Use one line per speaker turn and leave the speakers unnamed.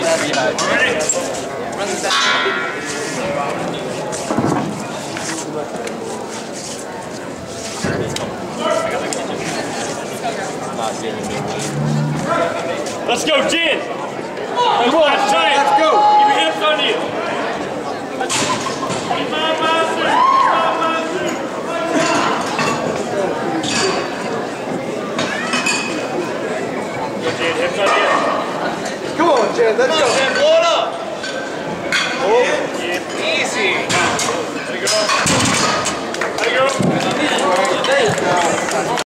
Let's go, Jen!
Come on, let's go!
Keep your hips on you! Go, Jen, hips on you.
Come on, Jen, let's go!
Jen, blow it up!
Easy.
There you go. There you go.
There you go.